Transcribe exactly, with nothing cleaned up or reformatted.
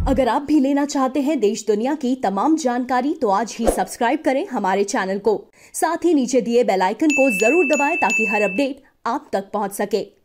अगर आप भी लेना चाहते हैं देश दुनिया की तमाम जानकारी तो आज ही सब्सक्राइब करें हमारे चैनल को। साथ ही नीचे दिए बेल आइकन को जरूर दबाएं ताकि हर अपडेट आप तक पहुंच सके।